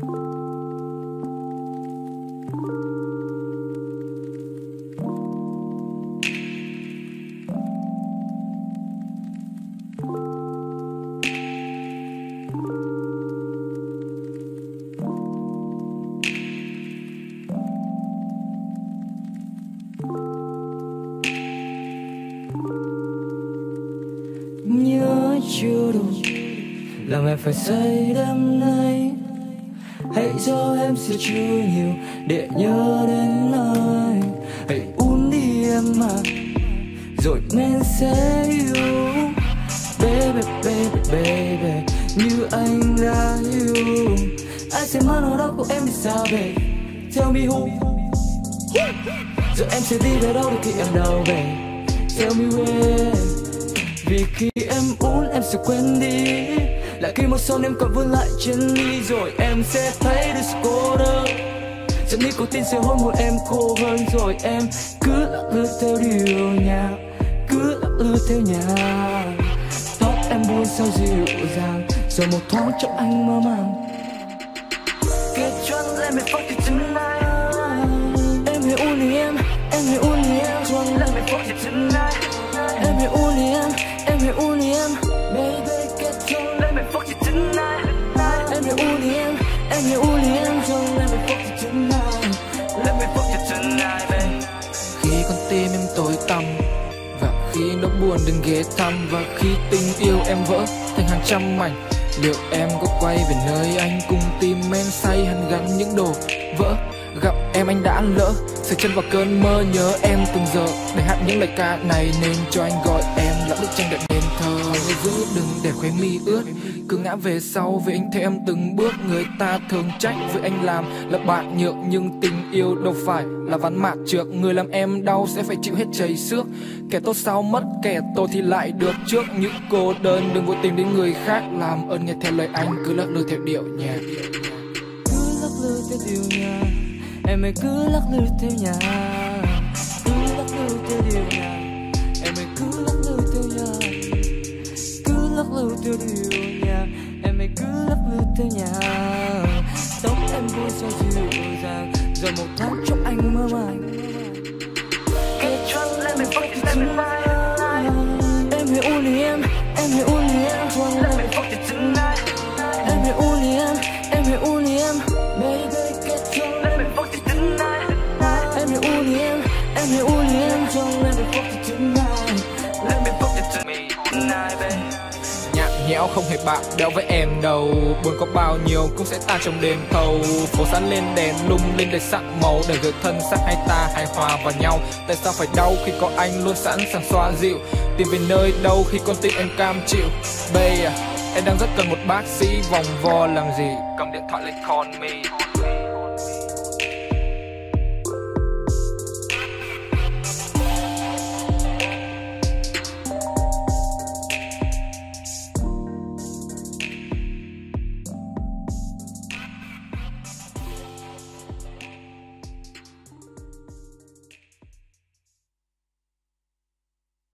Nhớ chưa đủ làm em phải say đêm nay. Hãy cho em sẽ chưa nhiều để nhớ đến nơi. Hãy uống đi em mà rồi nên sẽ yêu. Baby, baby, baby, như anh đã yêu. Ai sẽ mang nỗi đau của em đi sao về. Tell me who. Rồi em sẽ đi về đâu để khi em đau về. Tell me where. Vì khi em uống em sẽ quên đi. Là khi một son em còn vương lại trên ly. Rồi em sẽ thấy được sự cô đơn. Giọt nicotine sẽ hôn môi em khô hơn. Rồi em cứ lắc lư theo điều nhạc. Cứ lắc lư theo nhạc. Tóc em buông sao dịu dàng. Rồi một thoáng trong anh mơ màng. Get drunk, let me fuck you tonight. Em hãy uống đi em hãy uống đi em. Drunk, let me fuck you tonight. Em hãy uống đi em hãy uống đi em. Baby, get drunk, let me fuck you tonight. Em hãy uống đi em hãy uống đi em. Drunk, let me fuck you tonight. Let me fuck you tonight, baby. Khi con tim em tối tăm và khi nỗi buồn đừng ghé thăm. Và khi tình yêu em vỡ thành hàng trăm mảnh, liệu em có quay về nơi anh cùng tim men say hằn gắn những đồ vỡ. Gặp em anh đã lỡ, sờ chân vào cơn mơ nhớ em từng giờ. Để hát những lời ca này nên cho anh gọi em là bức tranh đẹp nên thơ. Người giữ đừng để khóe mi ướt, cứ ngã về sau với anh theo em từng bước. Người ta thường trách với anh làm là bạn nhượng, nhưng tình yêu đâu phải là ván mạc trượt. Người làm em đau sẽ phải chịu hết chảy xước. Kẻ tốt sau mất, kẻ tốt thì lại được trước. Những cô đơn đừng vội tìm đến người khác. Làm ơn nghe theo lời anh, cứ lắc lư theo điệu nhạc. Cứ lắc lư theo điệu nhạc. Em hãy cứ lắc lư theo nhạc. Cứ lắc lư theo điệu nhạc. Em hãy cứ lắc lư theo nhạc. Cứ lắc lư theo điệu nhạc. Em hãy cứ lắc lư theo nhạc. Tóc em buông sao dịu dàng. Rồi một thoáng trong anh mơ màng. Get drunk, let me fuck you tonight. Em hãy uống đi em hãy uống đi em. Drunk, let me fuck you tonight. Em hãy uống đi em hãy uống đi em. Baby, get drunk, let me fuck you tonight. Em hãy uống đi em hãy uống đi em. Drunk, let me fuck you tonight. Let me fuck you tonight, baby. Nhạt nhẽo không hề bạc đeo với em đâu. Buồn có bao nhiêu cũng sẽ tan trong đêm thâu. Phố sáng lên đèn lung linh đầy sắc màu. Để gợi thân xác hai ta hài hòa vào nhau. Tại sao phải đau khi có anh luôn sẵn sàng xoa dịu. Tìm về nơi đâu khi con tim em cam chịu. Baby, em đang rất cần một bác sĩ vòng vo làm gì. Cầm điện thoại lên call me.